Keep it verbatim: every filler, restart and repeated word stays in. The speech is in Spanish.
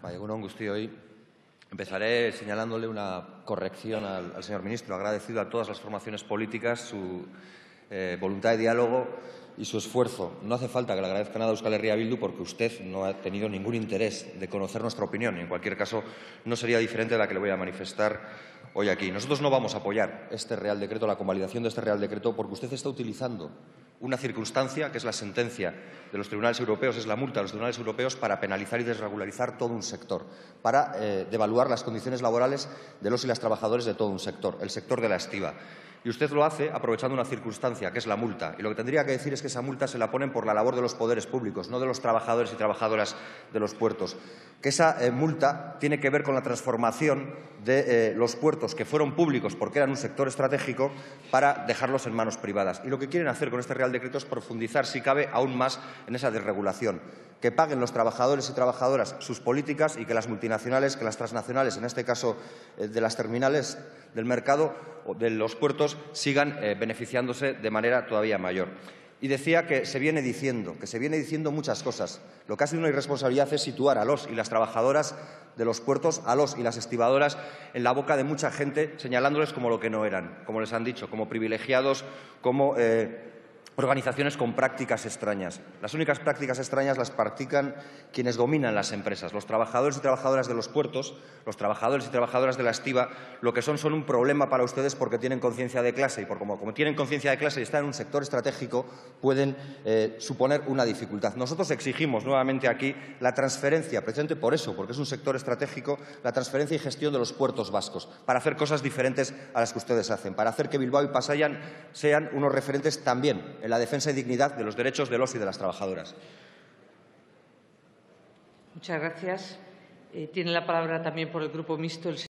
Bai, egun on guztioi. Empezaré señalándole una corrección al, al señor ministro. Agradecido a todas las formaciones políticas su eh, voluntad de diálogo y su esfuerzo. No hace falta que le agradezca nada a Euskal Herria Bildu porque usted no ha tenido ningún interés de conocer nuestra opinión y, en cualquier caso, no sería diferente de la que le voy a manifestar hoy aquí. Nosotros no vamos a apoyar este Real Decreto, la convalidación de este Real Decreto, porque usted está utilizando una circunstancia, que es la sentencia de los tribunales europeos, es la multa de los tribunales europeos, para penalizar y desregularizar todo un sector, para eh, devaluar las condiciones laborales de los y las trabajadores de todo un sector, el sector de la estiba. Y usted lo hace aprovechando una circunstancia, que es la multa. Y lo que tendría que decir es que esa multa se la ponen por la labor de los poderes públicos, no de los trabajadores y trabajadoras de los puertos. Que esa eh, multa tiene que ver con la transformación de eh, los puertos, que fueron públicos porque eran un sector estratégico, para dejarlos en manos privadas. Y lo que quieren hacer con este Real Decreto es profundizar, si cabe, aún más en esa desregulación. Que paguen los trabajadores y trabajadoras sus políticas y que las multinacionales, que las transnacionales, en este caso eh, de las terminales del mercado o de los puertos, sigan eh, beneficiándose de manera todavía mayor. Y decía que se viene diciendo, que se viene diciendo muchas cosas. Lo que ha sido una irresponsabilidad es situar a los y las trabajadoras de los puertos, a los y las estibadoras, en la boca de mucha gente, señalándoles como lo que no eran, como les han dicho, como privilegiados, como eh, organizaciones con prácticas extrañas. Las únicas prácticas extrañas las practican quienes dominan las empresas. Los trabajadores y trabajadoras de los puertos, los trabajadores y trabajadoras de la estiba, lo que son son un problema para ustedes porque tienen conciencia de clase y por como, como tienen conciencia de clase y están en un sector estratégico, pueden eh, suponer una dificultad. Nosotros exigimos nuevamente aquí la transferencia, precisamente por eso, porque es un sector estratégico, la transferencia y gestión de los puertos vascos, para hacer cosas diferentes a las que ustedes hacen, para hacer que Bilbao y Pasaia sean unos referentes también en la defensa y dignidad de los derechos de los y de las trabajadoras. Muchas gracias. Eh, tiene la palabra también por el Grupo Mixto el